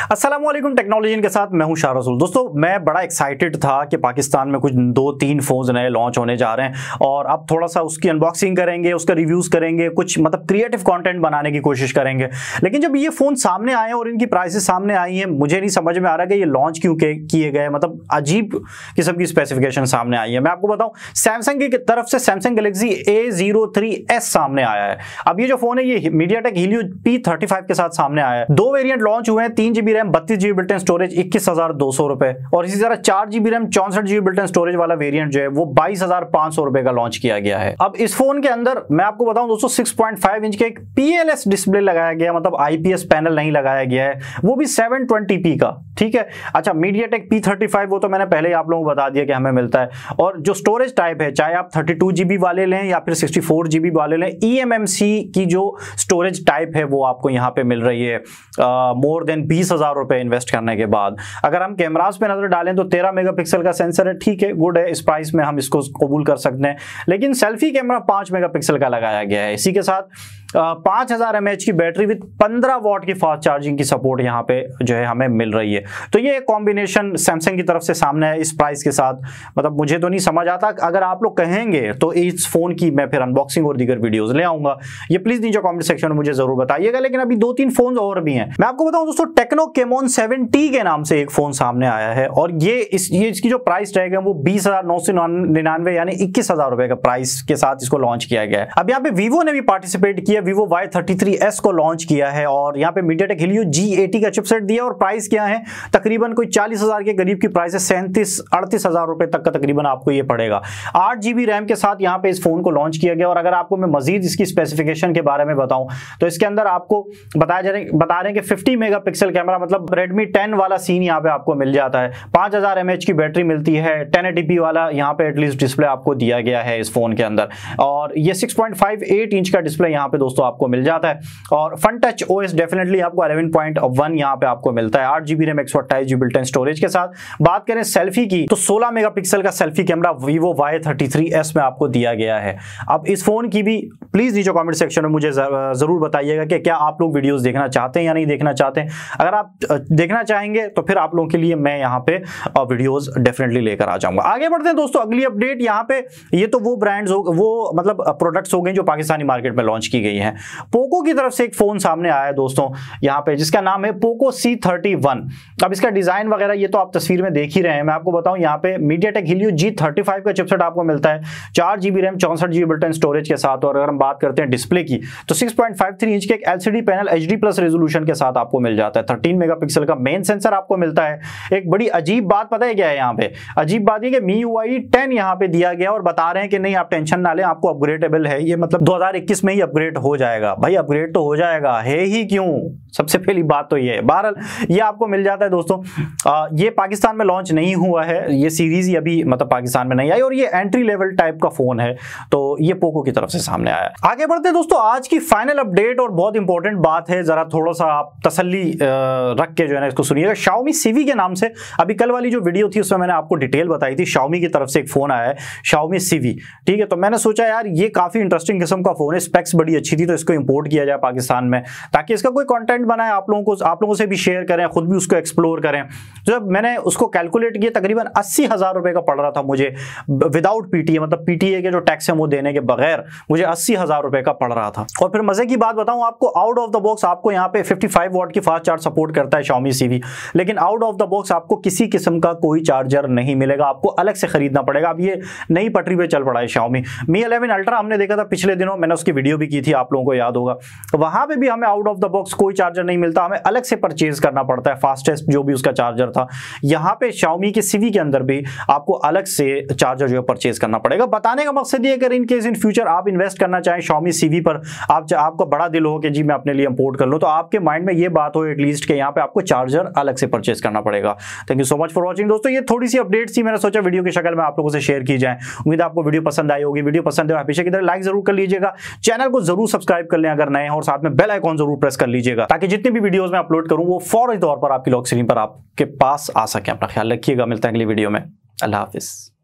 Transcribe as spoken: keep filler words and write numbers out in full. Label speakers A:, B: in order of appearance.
A: अस्सलामुअलैकुम, टेक्नोलॉजी के साथ मैं हूं शाह रसूल। दोस्तों, मैं बड़ा एक्साइटेड था कि पाकिस्तान में कुछ दो तीन फोन्स नए लॉन्च होने जा रहे हैं और अब थोड़ा सा उसकी अनबॉक्सिंग करेंगे, उसका रिव्यूज करेंगे, कुछ मतलब क्रिएटिव कंटेंट बनाने की कोशिश करेंगे। लेकिन जब ये फोन सामने आए और इनकी प्राइसेस सामने आई हैं, मुझे नहीं समझ में आ रहा कि ये लॉन्च क्यों किए गए। मतलब अजीब किस्म की स्पेसिफिकेशन सामने आई है। मैं आपको बताऊं, सैमसंग की तरफ से Samsung Galaxy A zero three S सामने आया है। अब ये जो फोन है ये MediaTek Helio P thirty five के साथ सामने आया है। दो वेरिएंट लॉन्च हुए हैं, तीन जीबी रैम बत्तीस जीबी बिल्ट इन स्टोरेज इक्कीस हजार दो सौ रुपए, और इसी तरह चार जीबी रैम चौसठ जीबी बिल्ट इन स्टोरेज वाला वेरिएंट जो है वो बाईस हजार पांच सौ रुपए का लॉन्च किया गया है। अब इस फोन के अंदर मैं आपको बताऊं दोस्तों, सिक्स पॉइंट फाइव इंच का एक पीएलएस डिस्प्ले लगाया गया, मतलब आईपीएस पैनल नहीं लगाया गया है, वो भी सेवन ट्वेंटी पी का। ठीक है, अच्छा मीडियाटेक पी थर्टी फाइव वो तो मैंने पहले ही आप लोगों को बता दिया कि हमें मिलता है। और जो स्टोरेज टाइप है, चाहे आप थर्टी टू जीबी वाले लें या फिर सिक्सटी फोर जीबी वाले लें, ईएमएमसी की जो स्टोरेज टाइप है वो आपको यहाँ पे मिल रही है मोर देन बीस हजार रुपए इन्वेस्ट करने के बाद। अगर हम कैमरास पे नजर डालें तो तेरह मेगापिक्सल का सेंसर है, ठीक है, गुड है, इस प्राइस में हम इसको कबूल कर सकते हैं। लेकिन सेल्फी कैमरा पांच मेगापिक्सल का लगाया गया है। इसी के साथ पांच हजार एमएच की बैटरी विद पंद्रह वॉट की फास्ट चार्जिंग की सपोर्ट यहाँ पे जो है हमें मिल रही है। तो ये कॉम्बिनेशन सैमसंग की तरफ से सामने है इस प्राइस के साथ। मतलब मुझे तो नहीं समझ आता, अगर आप लोग कहेंगे तो इस फोन की मैं फिर अनबॉक्सिंग और दीगर वीडियोस ले आऊंगा। ये प्लीज नीचे कमेंट सेक्शन में मुझे जरूर बताइएगा। लेकिन अभी दो तीन फोन और भी हैं। मैं आपको बताऊं दोस्तों, टेक्नो केमोन सेवन टी के नाम से एक फोन सामने आया है और ये इस ये इसकी जो प्राइस टैग है वो बीस हजार नौ सौ निन्यानवे यानी इक्कीस हजार रुपए का प्राइस के साथ इसको लॉन्च किया गया है। अब यहाँ पे वीवो ने भी पार्टिसिपेट किया, Vivo Y thirty three S को लॉन्च किया है और यहाँ पे मीडियाटेक हीलियो जी एटी का चिपसेट दिया और प्राइस क्या है, तकरीबन कोई चालीस हजार के करीब की प्राइस है, सैंतीस अड़तीस हजार रुपए तक का तकरीबन आपको ये पड़ेगा। आठ जीबी रैम के साथ यहाँ पे इस फोन को लॉन्च किया गया। और अगर आपको मैं मजीद इसकी स्पेसिफिकेशन के बारे में बताऊं तो इसके अंदर आपको बताया जा रहे बता रहे हैं कि फिफ्टी मेगापिक्सल कैमरा, मतलब रेडमी टेन वाला सीन यहाँ पे आपको मिल जाता है। पांच हजार एमएच की बैटरी मिलती है, टेन एटी पी वाला यहाँ पे एटलीस्ट डिस्प्ले आपको दिया गया है इस फोन के अंदर। और ये six point five eight inch का डिस्प्ले यहाँ पे दोस्तों आपको मिल जाता है। और फन टच ओएस डेफिनेटली आपको इलेवन पॉइंट वन यहाँ पे आपको मिलता है, आठ जीबी रैम एक सौ अट्ठाईस जीबी बिल्ट इन स्टोरेज के साथ। बात करें सेल्फी की तो सोलह मेगापिक्सल का selfie camera Vivo Y thirty three S में आपको दिया गया है। अब इस फोन की भी प्लीज नीचे कमेंट सेक्शन में मुझे जरूर बताइएगा कि क्या आप लोग वीडियोस देखना चाहते हैं या नहीं देखना चाहते हैं। अगर आप देखना चाहेंगे तो फिर आप लोगों के लिए मैं यहाँ पे वीडियोस डेफिनेटली लेकर आ जाऊंगा। आगे बढ़ते हैं दोस्तों, अगली अपडेट यहाँ पे, ये तो वो ब्रांड्स हो, वो मतलब प्रोडक्ट्स हो गए जो पाकिस्तानी मार्केट में लॉन्च की गई हैं। पोको की तरफ से एक फोन सामने आया है दोस्तों यहाँ पे, जिसका नाम है पोको सी थर्टी वन। अब इसका डिजाइन वगैरह ये तो आप तस्वीर में देख ही रहे हैं। मैं आपको बताऊं, यहाँ पे MediaTek Helio G thirty five का चिपसेट आपको मिलता है, चार जीबी रैम चौसठ जीबी बिल्ट इन स्टोरेज के साथ। और अगर हम बात करते हैं डिस्प्ले की तो six point five three inch के एक LCD panel HD plus resolution के साथ आपको मिल जाता है। थर्टीन मेगापिक्सल का मेन सेंसर आपको मिलता है। एक बड़ी अजीब बात पता है क्या है यहाँ पे? अजीब बात ये कि मी यू आई टेन यहाँ पे दिया गया और बता रहे हैं कि नहीं आप टेंशन ना लें, आपको अपग्रेडेबल है ये, मतलब दो हजार इक्कीस में ही अपग्रेड हो जाएगा। भाई अपग्रेड तो हो जाएगा, है ही क्यों, सबसे पहली बात तो ये है। बहरहाल ये आपको मिल जाता है दोस्तों। आ, ये पाकिस्तान में लॉन्च नहीं हुआ है, ये सीरीज ही अभी मतलब पाकिस्तान में नहीं आई और ये एंट्री लेवल टाइप का फोन है, तो ये पोको की तरफ से सामने आया। आगे बढ़ते हैं दोस्तों, आज की फाइनल अपडेट और बहुत इंपॉर्टेंट बात है, जरा थोड़ा सा आप तसल्ली रख के जो है ना इसको सुनिएगा। Xiaomi Civi के नाम से अभी कल वाली जो वीडियो थी उसमें मैंने आपको डिटेल बताई थी। Xiaomi की तरफ से एक फोन आया है Xiaomi Civi, ठीक है। तो मैंने सोचा यार ये काफी इंटरेस्टिंग किस्म का फोन है, स्पेक्स बड़ी अच्छी थी, तो इसको इंपोर्ट किया जाए पाकिस्तान में ताकि इसका कोई कंटेंट बनाए, आप लोगों को आप लोगों से भी शेयर करें, खुद भी उसको एक्सप्लोर करें। जब मैंने उसको कैलकुलेट किया तकरीबन अस्सी हजार रुपए का पड़ रहा था मुझे विदाउट पीटीए, मतलब पीटीए के जो टैक्स है वो देने के बगैर मुझे अस्सी हजार रुपए का पड़ रहा था। और फिर मजे की बात बताऊं आपको, आउट ऑफ द बॉक्स आपको यहाँ पे फिफ्टी फाइव वॉट की फास्ट चार्ज सपोर्ट करता है Xiaomi Civi, लेकिन आउट ऑफ द बॉक्स आपको किसी किस्म का कोई चार्जर नहीं मिलेगा, आपको अलग से खरीदना पड़ेगा। अब ये नई पटरी पे चल पड़ा है Xiaomi। Mi इलेवन अल्ट्रा हमने देखा था पिछले दिनों, मैंने उसकी वीडियो भी की थी, आप लोगों को याद होगा। तो वहां पे भी हमें आउट ऑफ द बॉक्स कोई चार्जर नहीं मिलता, हमें अलग से परचेज करना पड़ता है फास्टेस्ट जो भी उसका चार्जर था। यहाँ पे Xiaomi के Civi के अंदर भी आपको अलग से चार्जर जो है परचेज करना पड़ेगा। बताने का मकसद ये, अगर इन केस इन फ्यूचर आप इन्वेस्ट करना चाहें Xiaomi Civi पर, आप आपका बड़ा दिल हो कि जी मैं अपने लिए इंपोर्ट कर लूं, तो आपके माइंड में ये बात हो एटलीस्ट कि यहाँ पे आपको चार्जर अलग से परचेज करना पड़ेगा। Thank you so much for watching दोस्तों, ये थोड़ी सी अपडेट थी, मैंने सोचा वीडियो की शक्ल में आप लोगों से शेयर की जाए। उम्मीद आपको वीडियो पसंद आई होगी। वीडियो पसंद है हमेशा की तरह लाइक जरूर कर लीजिएगा, चैनल को जरूर सब्सक्राइब कर लें अगर नए हैं, और साथ में बेल आइकॉन जरूर प्रेस कर लीजिएगा ताकि जितनी भी वीडियोस मैं अपलोड करूं वो फौरी तौर पर आपकी लॉक स्क्रीन पर आपके पास आ सके। अपना ख्याल रखिएगा, मिलते हैं अगली वीडियो में। अल्लाह हाफिज।